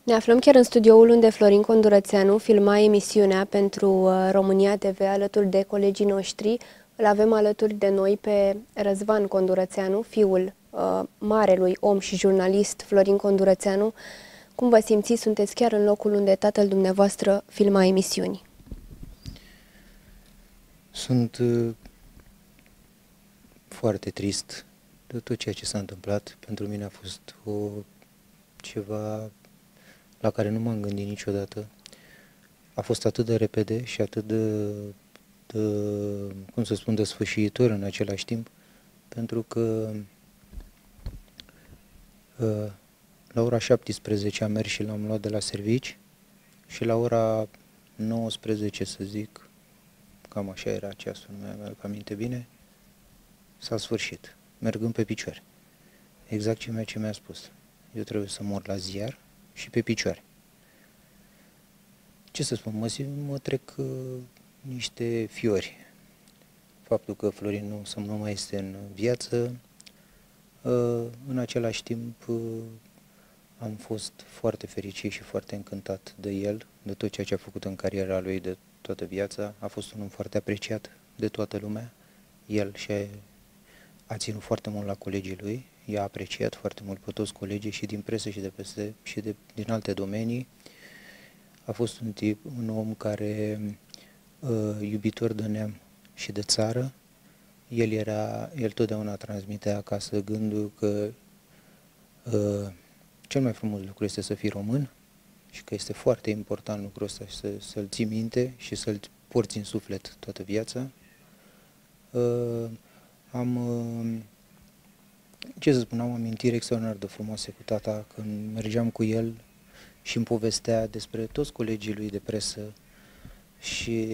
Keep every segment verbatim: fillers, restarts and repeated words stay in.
Ne aflăm chiar în studioul unde Florin Condurățeanu filma emisiunea pentru uh, România T V alături de colegii noștri. Îl avem alături de noi pe Răzvan Condurățeanu, fiul uh, marelui om și jurnalist Florin Condurățeanu. Cum vă simțiți? Sunteți chiar în locul unde tatăl dumneavoastră filma emisiuni. Sunt uh, foarte trist de tot ceea ce s-a întâmplat. Pentru mine a fost o, ceva la care nu m-am gândit niciodată. A fost atât de repede și atât de, de cum să spun, de sfârșitor în același timp, pentru că uh, la ora șaptesprezece am mers și l-am luat de la servici și la ora nouăsprezece, să zic, cam așa era ceasul, nu mi-aduc aminte bine, s-a sfârșit, mergând pe picioare. Exact ce mi-a spus. Eu trebuie să mor la ziar și pe picioare. Ce să spun, mă, mă trec uh, niște fiori. Faptul că Florin nu, să nu mai este în viață, uh, în același timp uh, am fost foarte fericit și foarte încântat de el, de tot ceea ce a făcut în cariera lui, de toată viața. A fost un om foarte apreciat de toată lumea. El și-a a ținut foarte mult la colegii lui, i-a apreciat foarte mult pe toți colegii și din presă și de peste și de, din alte domenii. A fost un tip, un om care uh, iubitor de neam și de țară. El era, el totdeauna transmitea acasă gândul că uh, cel mai frumos lucru este să fii român și că este foarte important lucrul ăsta și să, să-l ții minte și să-l porți în suflet toată viața. Uh, am, uh, ce să spun, am amintiri extraordinar de frumoase cu tata când mergeam cu el și îmi povestea despre toți colegii lui de presă și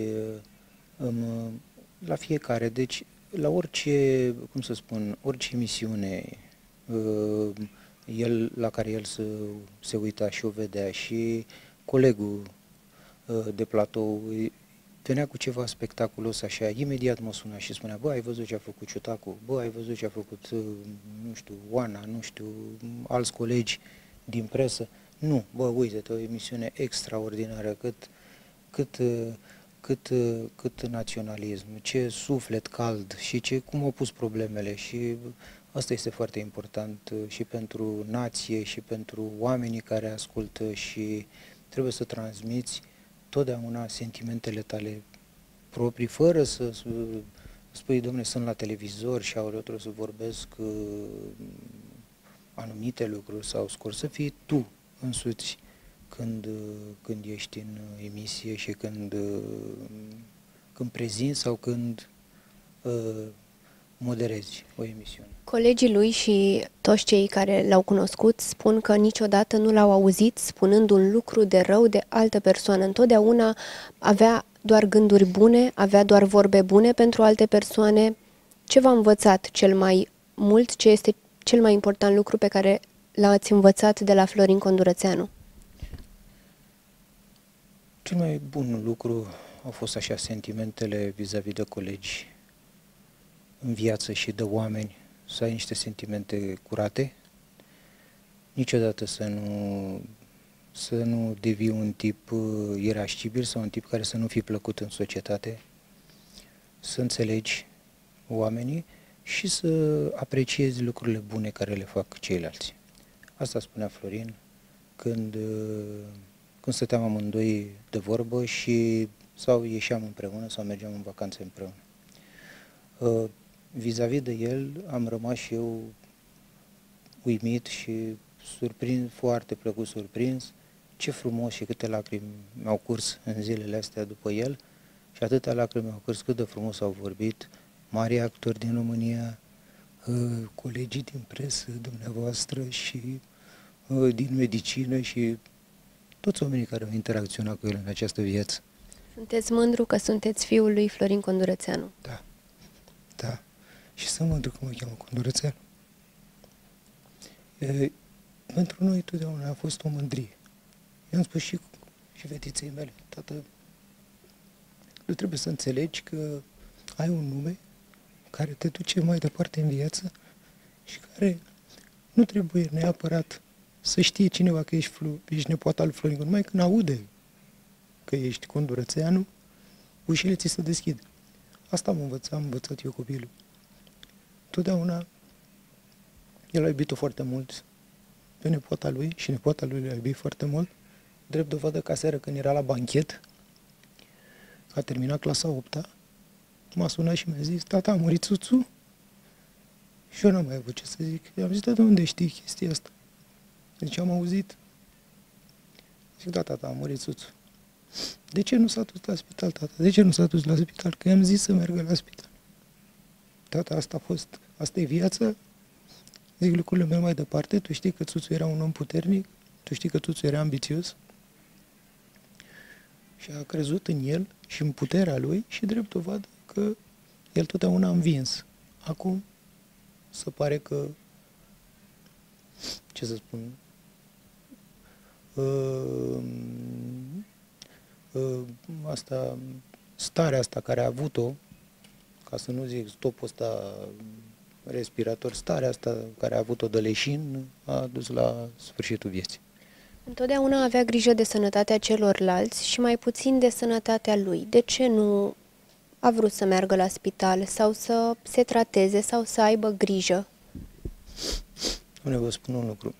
um, la fiecare, deci la orice, cum să spun, orice emisiune uh, el, la care el se, se uita și o vedea și colegul uh, de platou venea cu ceva spectaculos așa, imediat mă suna și spunea: bă, ai văzut ce a făcut Ciutacu, bă, ai văzut ce a făcut, uh, nu știu, Oana, nu știu, alți colegi din presă. Nu, bă, uite-te, o emisiune extraordinară, cât, cât, cât, cât naționalism, ce suflet cald și ce, cum au pus problemele și asta este foarte important și pentru nație și pentru oamenii care ascultă și trebuie să transmiți totdeauna sentimentele tale proprii, fără să spui, dom'le, sunt la televizor și aoleu, trebuie să vorbesc uh, anumite lucruri sau scor, să fii tu însuți când, când ești în emisie și când, când prezinți sau când uh, moderezi o emisiune. Colegii lui și toți cei care l-au cunoscut spun că niciodată nu l-au auzit spunând un lucru de rău de altă persoană. Întotdeauna avea doar gânduri bune, avea doar vorbe bune pentru alte persoane. Ce v-a învățat cel mai mult? Ce este cel mai important lucru pe care l-ați învățat de la Florin Condurățeanu? Cel mai bun lucru au fost așa sentimentele vis-a-vis de colegi în viață și de oameni, să ai niște sentimente curate, niciodată să nu, să nu devii un tip irascibil sau un tip care să nu fie plăcut în societate, să înțelegi oamenii și să apreciezi lucrurile bune care le fac ceilalți. Asta spunea Florin când, când stăteam amândoi de vorbă și sau ieșeam împreună sau mergeam în vacanțe împreună. Vis-a-vis de el am rămas și eu uimit și surprins, foarte plăcut surprins, ce frumos și câte lacrimi mi-au curs în zilele astea după el și atâtea lacrimi mi-au curs, cât de frumos au vorbit mari actori din România, colegii din presă, dumneavoastră și din medicină și toți oamenii care au interacționat cu el în această viață. Sunteți mândru că sunteți fiul lui Florin Condurățeanu? Da, da. Și sunt mândru că mă cheamă Condurățeanu. E, pentru noi totdeauna a fost o mândrie. I-am spus și, și fetiței mele: tată, tu trebuie să înțelegi că ai un nume care te duce mai departe în viață și care nu trebuie neapărat să știe cineva că ești, ești nepoata lui Florin, numai când aude că ești Condurățeanu, ușile ți se deschid. Asta am învățat, am învățat eu copilul. Totdeauna el a iubit-o foarte mult pe nepoata lui și nepoata lui l-a iubit foarte mult. Drept dovadă că aseară când era la banchet, a terminat clasa a opta, m-a sunat și mi-a zis, tata, a murit Țuțu? Și eu n-am mai avut ce să zic. I-am zis, de unde știi chestia asta? Deci am auzit. Zic, da, tata, a murit Țuțu. De ce nu s-a dus la spital, tata? De ce nu s-a dus la spital? Că i-am zis să meargă la spital. Tata, asta a fost, asta e viața. Zic lucrurile merg mai departe. Tu știi că Țuțu era un om puternic, tu știi că Țuțu era ambițios și a crezut în el și în puterea lui și drept dovadă că el totdeauna a învins. Acum se pare că, ce să spun, uh, uh, asta, starea asta care a avut-o, ca să nu zic stopul ăsta respirator, starea asta care a avut-o de leșin a dus la sfârșitul vieții. Întotdeauna avea grijă de sănătatea celorlalți și mai puțin de sănătatea lui. De ce nu a vrut să meargă la spital sau să se trateze sau să aibă grijă? Nu vă spun un lucru.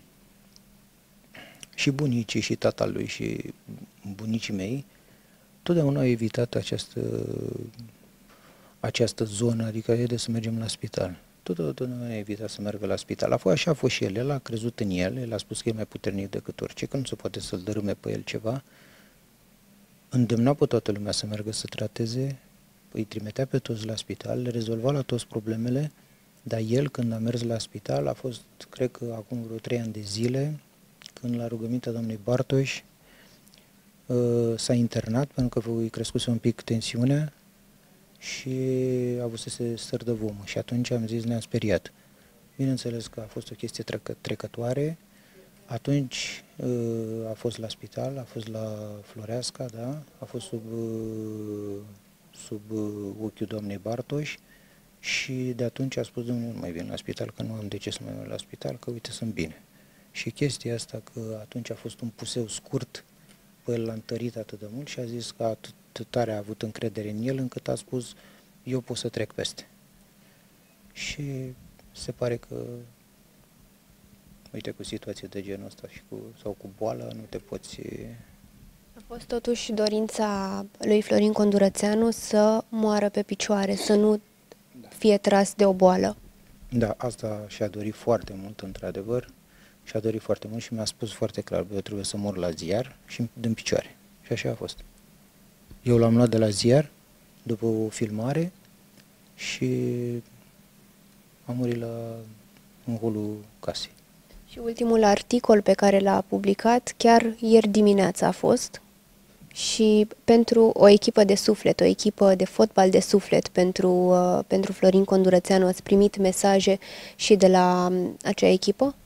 Și bunicii și tata lui și bunicii mei totdeauna au evitat această, această zonă, adică e de să mergem la spital. Totdeauna a evitat să meargă la spital. A fost, așa a fost și el, el a crezut în el, el a spus că e mai puternic decât orice, că nu se poate să-l dărâme pe el ceva. Îndemna pe toată lumea să meargă să trateze, îi trimitea pe toți la spital, le rezolva la toți problemele, dar el, când a mers la spital, a fost, cred că acum vreo trei ani de zile, când la rugămintea doamnei Bartoș s-a internat, pentru că îi crescuse un pic tensiunea și a avut să se stări de vomă. Și atunci am zis, ne-am speriat. Bineînțeles că a fost o chestie trecă, trecătoare. Atunci a fost la spital, a fost la Floreasca, da? A fost sub, sub ochiul doamnei Bartoș și de atunci a spus, domnule, nu mai vin la spital, că nu am de ce să mai merg la spital, că uite, sunt bine. Și chestia asta că atunci a fost un puseu scurt, pe el l-a întărit atât de mult și a zis că atât tare a avut încredere în el, încât a spus, eu pot să trec peste. Și se pare că, uite, cu situații de genul ăsta și cu, sau cu boală, nu te poți... A fost totuși dorința lui Florin Condurățeanu să moară pe picioare, să nu da. fie tras de o boală. Da, asta și-a dorit foarte mult, într-adevăr, și-a dorit foarte mult și mi-a spus foarte clar, eu trebuie să mor la ziar și din picioare. Și așa a fost. Eu l-am luat de la ziar, după o filmare, și am murit la, în holul casei. Și ultimul articol pe care l-a publicat, chiar ieri dimineața a fost, și pentru o echipă de suflet, o echipă de fotbal de suflet pentru, uh, pentru Florin Condurățeanu, ați primit mesaje și de la um, acea echipă?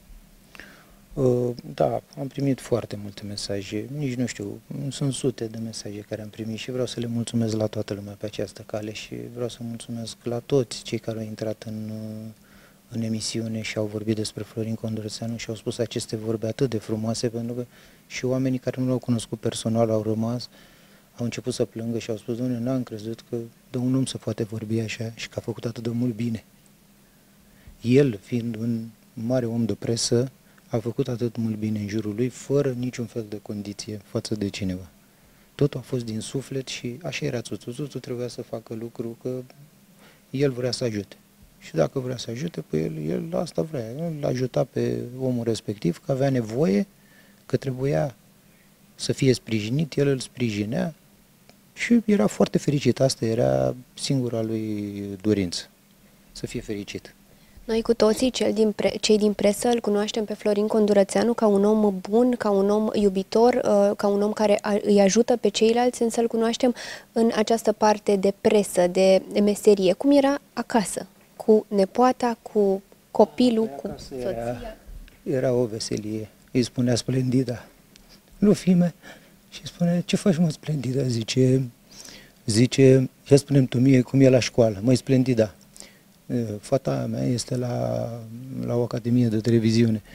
Da, am primit foarte multe mesaje, nici nu știu, sunt sute de mesaje care am primit și vreau să le mulțumesc la toată lumea pe această cale și vreau să mulțumesc la toți cei care au intrat în, în emisiune și au vorbit despre Florin Condurățeanu și au spus aceste vorbe atât de frumoase, pentru că și oamenii care nu l-au cunoscut personal au rămas, au început să plângă și au spus, doamne, n-am crezut că de un om se poate vorbi așa și că a făcut atât de mult bine. El, fiind un mare om de presă, a făcut atât mult bine în jurul lui, fără niciun fel de condiție față de cineva. Totul a fost din suflet și așa era Țuțu. Țuțu trebuia să facă lucru că el vrea să ajute. Și dacă vrea să ajute pe el, el asta vrea. Îl ajuta pe omul respectiv, că avea nevoie, că trebuia să fie sprijinit, el îl sprijinea și era foarte fericit. Asta era singura lui dorință, să fie fericit. Noi cu toții, cei din, pre, cei din presă, îl cunoaștem pe Florin Condurățeanu ca un om bun, ca un om iubitor, ca un om care îi ajută pe ceilalți, însă îl cunoaștem în această parte de presă, de, de meserie. Cum era acasă? Cu nepoata, cu copilul, cu soția? Era, era o veselie. Îi spunea Splendida. Nu, fime. Și spune, ce faci, mă, Splendida? Zice, zice, ia spune-mi tu mie cum e la școală. Măi, Splendida, fata mea este la, la o academie de televiziune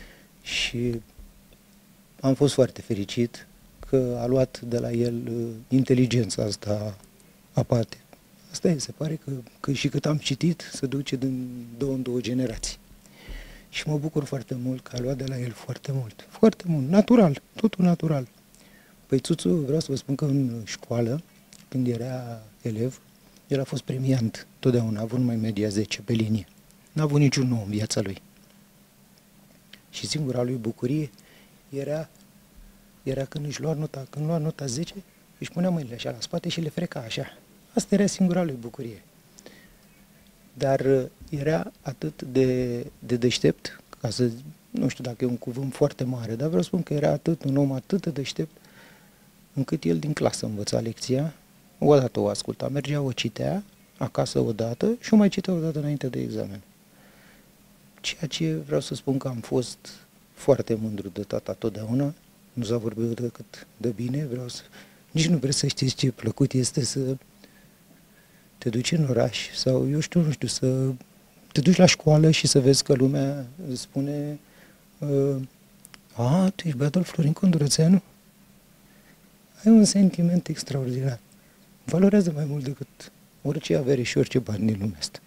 Și am fost foarte fericit că a luat de la el uh, inteligența asta aparte. Asta e, se pare că, că și cât am citit se duce din două în două generații. Și mă bucur foarte mult că a luat de la el foarte mult. Foarte mult, natural, totul natural. Păi Țuțu, vreau să vă spun că în școală, când era elev, el a fost premiant totdeauna, a avut numai media zece pe linie. N-a avut niciun nou în viața lui. Și singura lui bucurie era, era când își lua nota, când lua nota zece, își punea mâinile așa la spate și le freca așa. Asta era singura lui bucurie. Dar era atât de, de deștept, ca să, nu știu dacă e un cuvânt foarte mare, dar vreau să spun că era atât un om atât de deștept, încât el din clasă învăța lecția, o dată o asculta, mergea, o citea, acasă o dată și o mai citea o dată înainte de examen. Ceea ce vreau să spun că am fost foarte mândru de tata totdeauna, nu s-a vorbit decât de bine, vreau să... Nici nu vreau să știți ce plăcut este să te duci în oraș sau, eu știu, nu știu, să te duci la școală și să vezi că lumea spune uh, a, tu ești băiatul Florin Condurățeanu? Ai un sentiment extraordinar. Valorează mai mult decât orice avere și orice bani din lumea asta.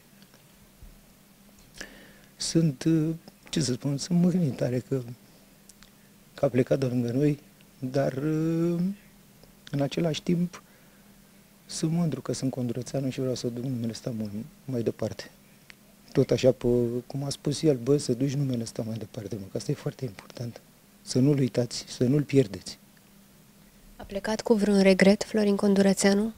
Sunt, ce să spun, sunt mâhnit tare că, că a plecat de lângă noi, dar în același timp sunt mândru că sunt Condurățeanu și vreau să duc numele ăsta mult mai departe. Tot așa, pe, cum a spus el, bă, să duci numele ăsta mai departe, mă, că asta e foarte important. Să nu-l uitați, să nu-l pierdeți. A plecat cu vreun regret Florin Condurățeanu?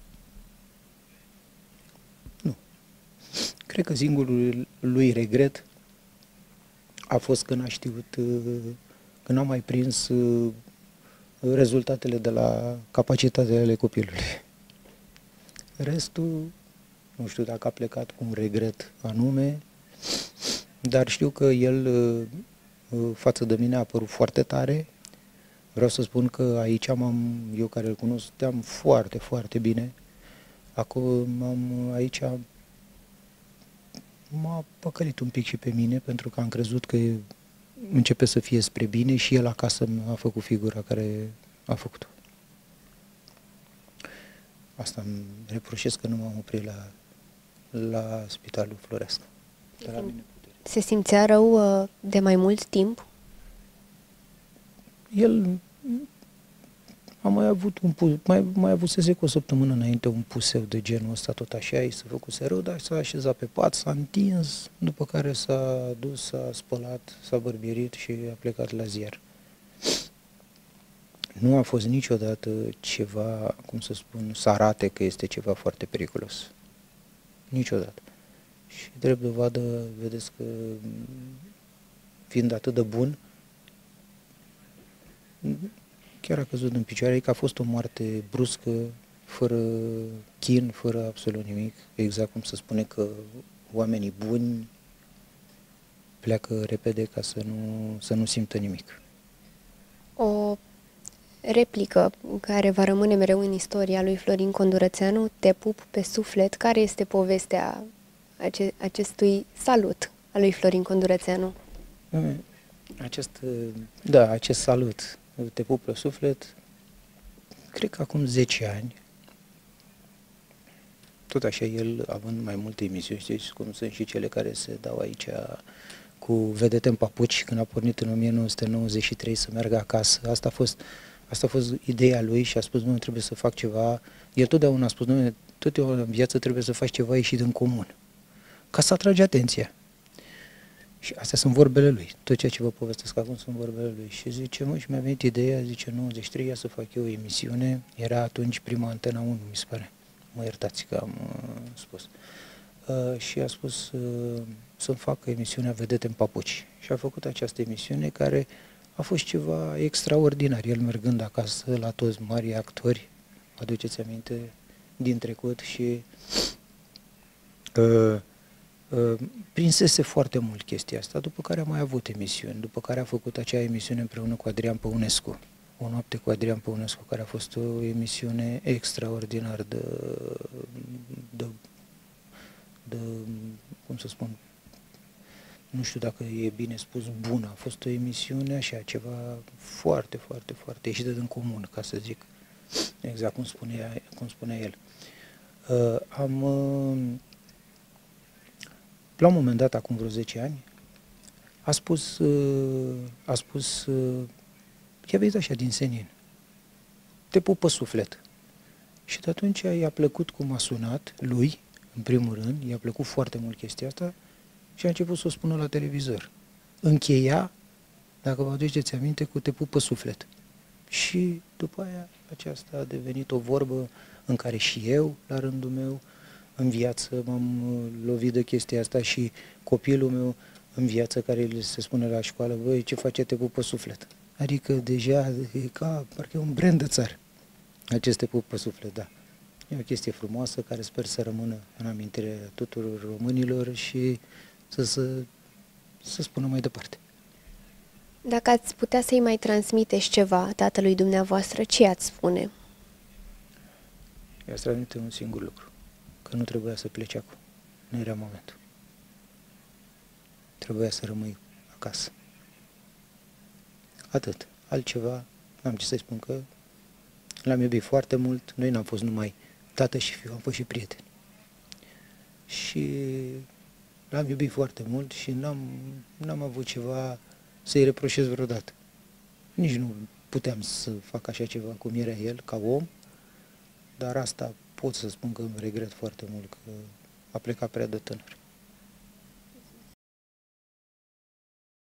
Nu. Cred că singurul lui regret a fost că n-a știut, că n-a mai prins rezultatele de la capacitatea ale copilului. Restul, nu știu dacă a plecat cu un regret anume, dar știu că el față de mine a apărut foarte tare. Vreau să spun că aici m-am, eu care îl cunoșteam foarte, foarte bine, acum am, aici m-a păcălit un pic și pe mine, pentru că am crezut că începe să fie spre bine și el acasă a făcut figura care a făcut-o. Asta îmi reproșez că nu m-am oprit la, la Spitalul Floreasca. Se simțea rău de mai mult timp? El a mai avut un pu- mai, mai avusese cu o săptămână înainte un puseu de genul ăsta, tot așa, i s-a făcuse rău, dar s-a așezat pe pat, s-a întins, după care s-a dus, s-a spălat, s-a bărbierit și a plecat la ziar. Nu a fost niciodată ceva, cum să spun, să arate că este ceva foarte periculos. Niciodată. Și drept dovadă, vedeți că fiind atât de bun, chiar a căzut în picioare, că a fost o moarte bruscă, fără chin, fără absolut nimic, exact cum se spune că oamenii buni pleacă repede ca să nu, să nu simtă nimic. O replică care va rămâne mereu în istoria lui Florin Condurățeanu, te pup pe suflet. Care este povestea ace- acestui salut al lui Florin Condurățeanu? Acest, da, acest salut, te pup pe suflet, cred că acum zece ani, tot așa el având mai multe emisiuni, știți cum sunt și cele care se dau aici cu vedete în papuci, când a pornit în o mie nouă sute nouăzeci și trei să meargă acasă. Asta a fost, asta a fost ideea lui și a spus, nu, trebuie să fac ceva. El totdeauna a spus, nu, totdeauna în viață trebuie să faci ceva ieșit din comun, ca să atragi atenția. Și astea sunt vorbele lui. Tot ceea ce vă povestesc acum sunt vorbele lui. Și zice, mă, și mi-a venit ideea, zice, nouăzeci și trei, ia să fac eu o emisiune. Era atunci prima Antena unu, mi se pare. Mă iertați că am uh, spus. Uh, și a spus uh, să-mi fac emisiunea Vedete în papuci. Și a făcut această emisiune care a fost ceva extraordinar. El mergând acasă la toți mari actori, aduceți aminte, din trecut și... Uh, prinsese foarte mult chestia asta, după care a mai avut emisiuni, după care a făcut acea emisiune împreună cu Adrian Păunescu, O noapte cu Adrian Păunescu, care a fost o emisiune extraordinar de, de, de cum să spun, nu știu dacă e bine spus bună, a fost o emisiune așa, ceva foarte, foarte, foarte ieșită din comun, ca să zic, exact cum spunea, cum spunea el. Uh, am, uh, la un moment dat, acum vreo zece ani, a spus, uh, a spus, uh, i-a venit așa din senin, te pup pe suflet. Și de atunci i-a plăcut cum a sunat lui, în primul rând, i-a plăcut foarte mult chestia asta și a început să o spună la televizor. Încheia, dacă vă aduceți aminte, cu te pup pe suflet. Și după aia aceasta a devenit o vorbă în care și eu, la rândul meu, în viață m-am lovit de chestia asta și copilul meu în viață care se spune la școală, băi, ce face te pup pe suflet? Adică deja e ca, parcă e un brand de țară. Acest te pup pe suflet, da. E o chestie frumoasă care sper să rămână în amintirea tuturor românilor și să, să, să spună mai departe. Dacă ați putea să-i mai transmiteți ceva tatălui dumneavoastră, ce ați spune? I-ați transmite un singur lucru, că nu trebuia să plece acum, nu era momentul. Trebuia să rămâi acasă. Atât. Altceva, n-am ce să-i spun, că l-am iubit foarte mult, noi n-am fost numai tată și fiu, am fost și prieteni. Și l-am iubit foarte mult și n-am, n-am avut ceva să-i reproșez vreodată. Nici nu puteam să fac așa ceva cum era el, ca om, dar asta pot să spun că îmi regret foarte mult că a plecat prea de tânăr.